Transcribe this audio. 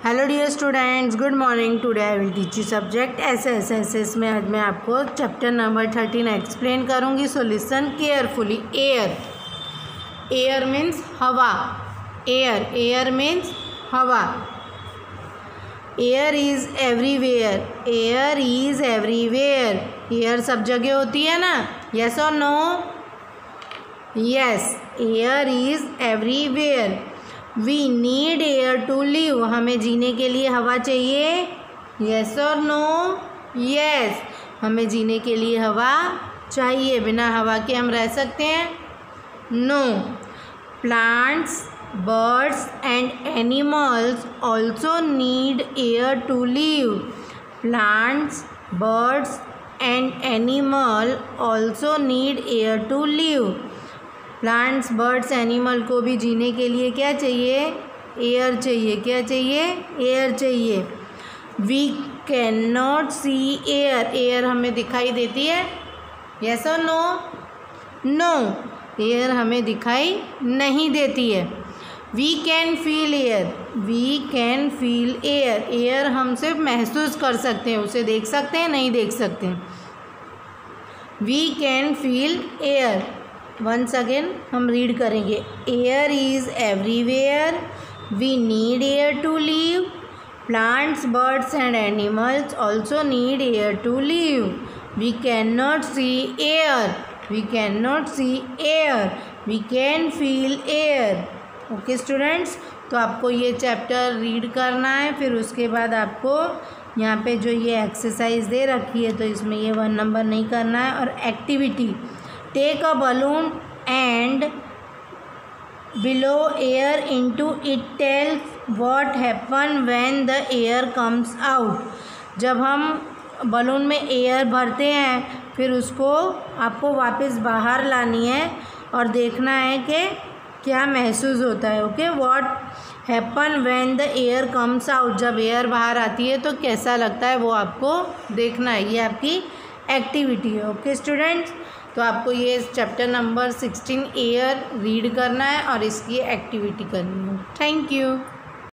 Hello dear students, good morning. Today I will teach you subject S में आज मैं आपको चैप्टर नंबर 13 एक्सप्लेन करूँगी। So listen carefully. Air means हवा। Air means हवा। Air is everywhere. Air सब जगह होती है ना, यस और no? Yes, air is everywhere. We need air to live. हमें जीने के लिए हवा चाहिए, यस और नो? यस, हमें जीने के लिए हवा चाहिए। बिना हवा के हम रह सकते हैं? No. Plants, birds and animals also need air to live. Plants, birds and animal also need air to live. Plants, birds, animal को भी जीने के लिए क्या चाहिए? एयर चाहिए। क्या चाहिए? एयर चाहिए। We can not see air. Air हमें दिखाई देती है, यस और नो? नो, एयर हमें दिखाई नहीं देती है। We can feel air. We can feel air. Air हम सिर्फ महसूस कर सकते हैं, उसे देख सकते हैं नहीं देख सकते हैं। We can feel air. Once again हम रीड करेंगे। Air is everywhere. We need air to live. Plants, birds and animals also need air to live. We can not see air. We can not see air. We can feel air. Okay students, तो आपको ये chapter read करना है। फिर उसके बाद आपको यहाँ पे जो ये एक्सरसाइज दे रखी है तो इसमें ये 1 नंबर नहीं करना है। और activity, take a balloon and blow air into it. Tell what happen when the air comes out. जब हम बलून में एयर भरते हैं फिर उसको आपको वापस बाहर लानी है और देखना है कि क्या महसूस होता है। Okay, what happen when the air comes out. जब एयर बाहर आती है तो कैसा लगता है वो आपको देखना है। ये आपकी एक्टिविटी है। ओके स्टूडेंट्स, तो आपको ये चैप्टर नंबर 16 एयर रीड करना है और इसकी एक्टिविटी करनी है। Thank you.